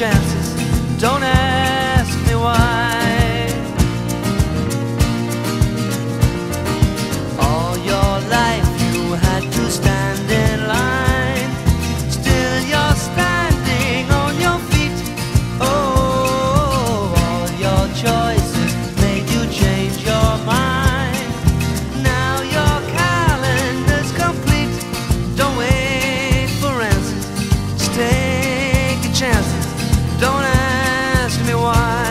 chances. Don't ask me why. All your life you had to stand in line. Still you're standing on your feet. Oh, all your choices made you change your mind. Now your calendar's complete. Don't wait for answers, just take your chances. Don't ask me why.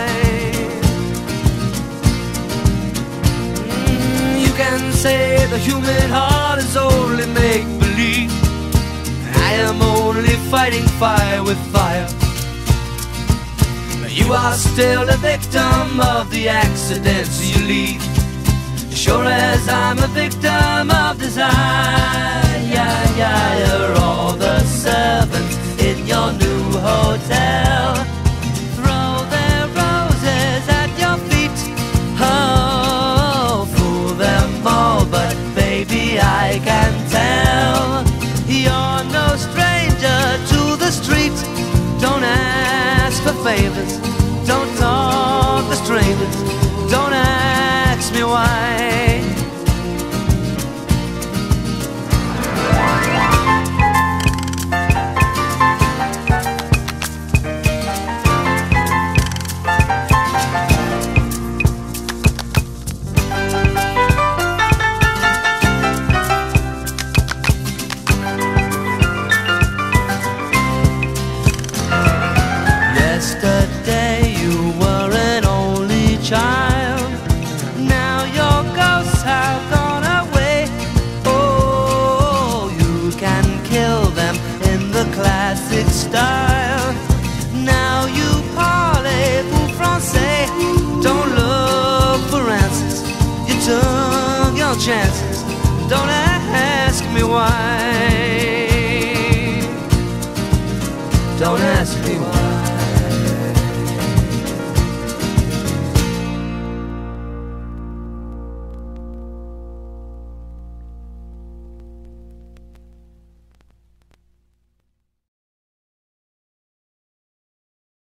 You can say the human heart is only make-believe. I am only fighting fire with fire. But you are still the victim of the accidents you leave. Sure as I'm a victim of desire. You're all the servants in your new hotel. Throw their roses at your feet. Oh, fool them all, but baby I can tell you're no stranger to the street. Don't ask for favors, don't talk to strangers. Don't ask me why. Yesterday you were an only child. Now your ghosts have gone away. Oh, you can kill them in the classic style. Now you parlez-vous français. Don't look for answers, you took your chances. Don't ask me why. Don't ask me why.